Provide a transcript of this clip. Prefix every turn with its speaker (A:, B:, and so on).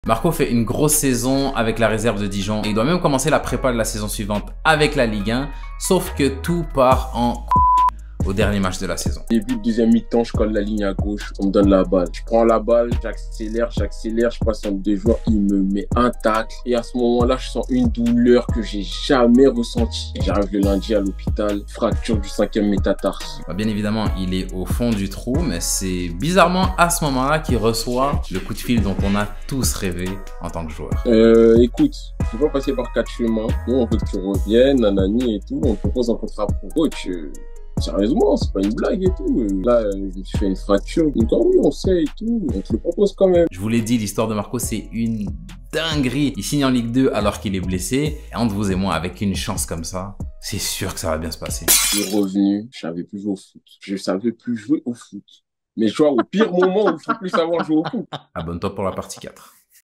A: Marco fait une grosse saison avec la réserve de Dijon et il doit même commencer la prépa de la saison suivante avec la Ligue 1, sauf que tout part en au dernier match de la saison.
B: Début de deuxième mi-temps, je colle la ligne à gauche, on me donne la balle. Je prends la balle, j'accélère, je passe entre deux joueurs, il me met un tacle. Et à ce moment-là, je sens une douleur que j'ai jamais ressentie. J'arrive le lundi à l'hôpital, fracture du 5e métatarse.
A: Bien évidemment, il est au fond du trou, mais c'est bizarrement à ce moment-là qu'il reçoit le coup de fil dont on a tous rêvé en tant que joueur.
B: Écoute, tu vas passer par 4 chemins. Nous, on veut que tu reviennes, nanani et tout. On te propose un contrat pro et sérieusement, c'est pas une blague et tout. Là, je me suis fait une fracture. Donc, oui, on sait et tout. On te le propose quand même.
A: Je vous l'ai dit, l'histoire de Marco, c'est une dinguerie. Il signe en Ligue 2 alors qu'il est blessé. Et entre vous et moi, avec une chance comme ça, c'est sûr que ça va bien se passer.
B: Je suis revenu, je savais plus jouer au foot. Je savais plus jouer au foot. Mais je vois au pire moment où il faut plus savoir jouer au foot.
A: Abonne-toi pour la partie 4.